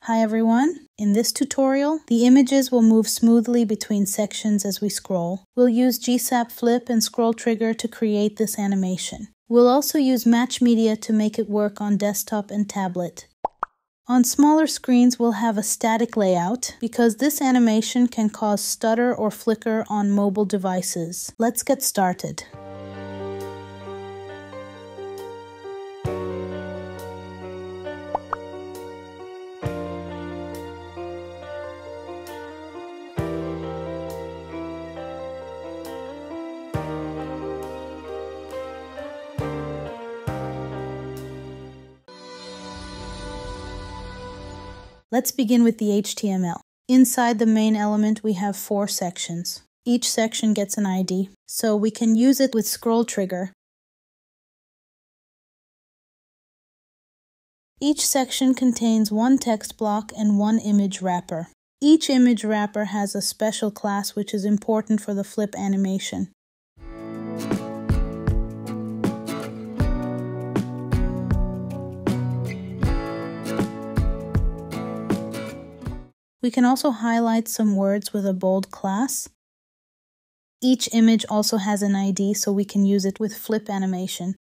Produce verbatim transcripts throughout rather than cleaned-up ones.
Hi everyone! In this tutorial, the images will move smoothly between sections as we scroll. We'll use G SAP Flip and Scroll Trigger to create this animation. We'll also use Match Media to make it work on desktop and tablet. On smaller screens, we'll have a static layout because this animation can cause stutter or flicker on mobile devices. Let's get started. Let's begin with the H T M L. Inside the main element, we have four sections. Each section gets an I D, so we can use it with Scroll Trigger. Each section contains one text block and one image wrapper. Each image wrapper has a special class which is important for the flip animation. We can also highlight some words with a bold class. Each image also has an I D, so we can use it with flip animation.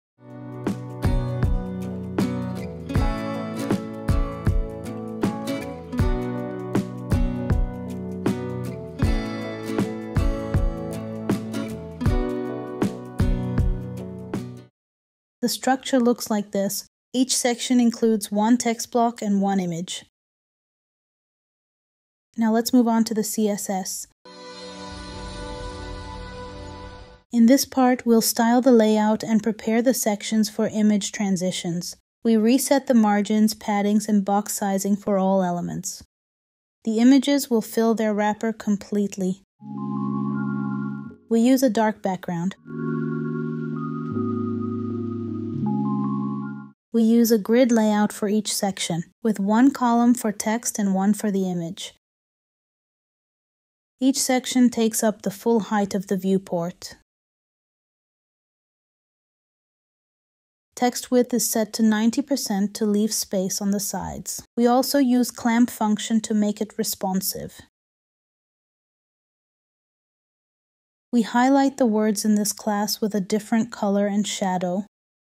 The structure looks like this. Each section includes one text block and one image. Now let's move on to the C S S. In this part, we'll style the layout and prepare the sections for image transitions. We reset the margins, paddings, and box sizing for all elements. The images will fill their wrapper completely. We use a dark background. We use a grid layout for each section, with one column for text and one for the image. Each section takes up the full height of the viewport. Text width is set to ninety percent to leave space on the sides. We also use clamp function to make it responsive. We highlight the words in this class with a different color and shadow.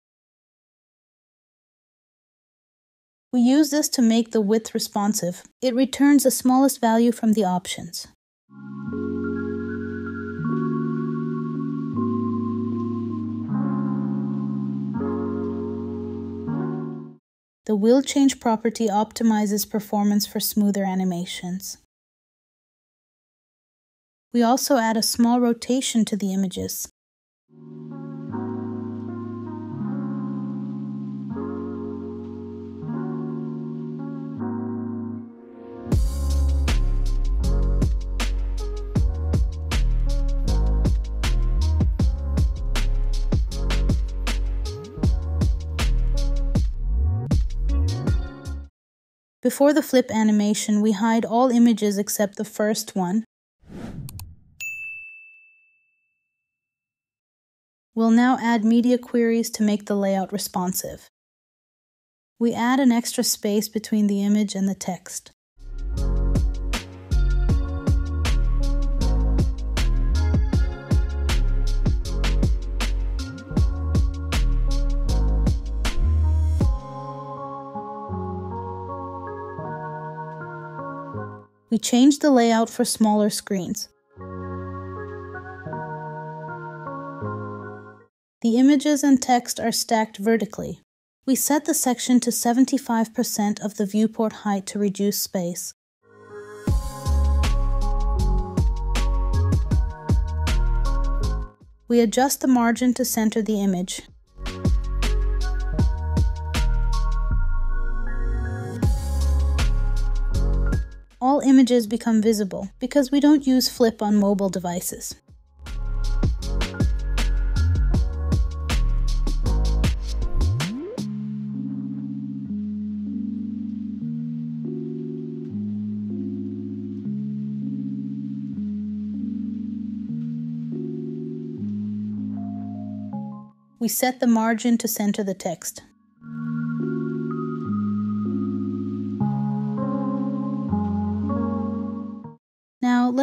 We use this to make the width responsive. It returns the smallest value from the options. The wheel change property optimizes performance for smoother animations. We also add a small rotation to the images. Before the flip animation, we hide all images except the first one. We'll now add media queries to make the layout responsive. We add an extra space between the image and the text. We change the layout for smaller screens. The images and text are stacked vertically. We set the section to seventy-five percent of the viewport height to reduce space. We adjust the margin to center the image. All images become visible because we don't use Flip on mobile devices. We set the margin to center the text.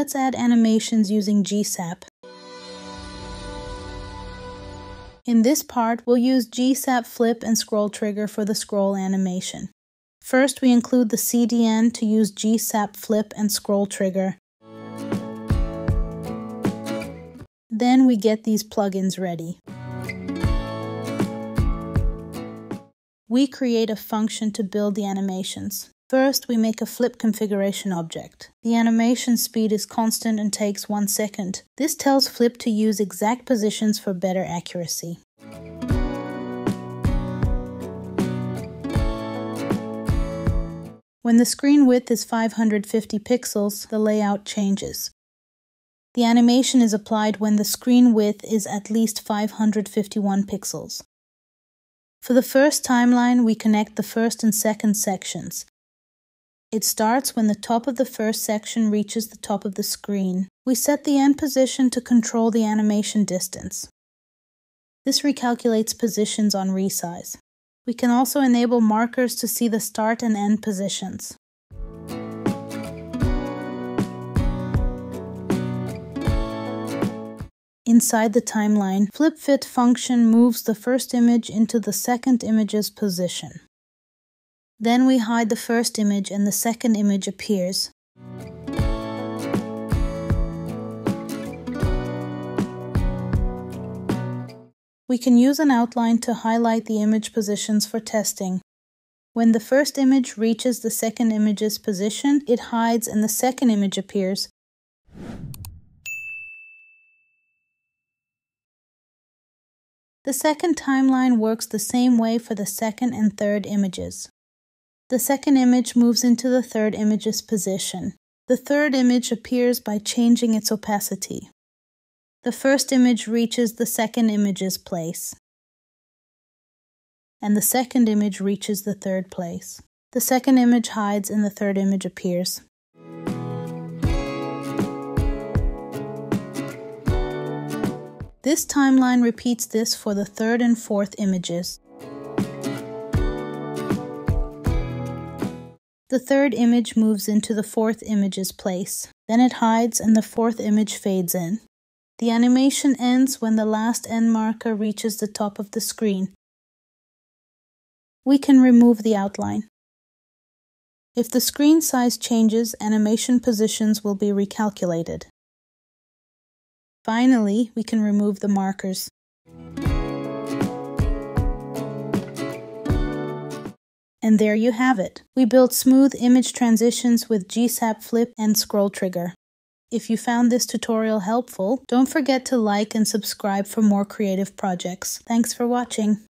let's add animations using G S A P. In this part, we'll use G S A P Flip and Scroll Trigger for the scroll animation. First, we include the C D N to use G S A P Flip and Scroll Trigger. Then we get these plugins ready. We create a function to build the animations. First, we make a flip configuration object. The animation speed is constant and takes one second. This tells Flip to use exact positions for better accuracy. When the screen width is five hundred fifty pixels, the layout changes. The animation is applied when the screen width is at least five hundred fifty-one pixels. For the first timeline, we connect the first and second sections. It starts when the top of the first section reaches the top of the screen. We set the end position to control the animation distance. This recalculates positions on resize. We can also enable markers to see the start and end positions. Inside the timeline, FlipFit function moves the first image into the second image's position. Then we hide the first image and the second image appears. We can use an outline to highlight the image positions for testing. When the first image reaches the second image's position, it hides and the second image appears. The second timeline works the same way for the second and third images. The second image moves into the third image's position. The third image appears by changing its opacity. The first image reaches the second image's place, and the second image reaches the third place. The second image hides and the third image appears. This timeline repeats this for the third and fourth images. The third image moves into the fourth image's place. Then it hides and the fourth image fades in. The animation ends when the last end marker reaches the top of the screen. We can remove the outline. If the screen size changes, animation positions will be recalculated. Finally, we can remove the markers. And there you have it. We built smooth image transitions with G S A P Flip and Scroll Trigger. If you found this tutorial helpful, don't forget to like and subscribe for more creative projects. Thanks for watching.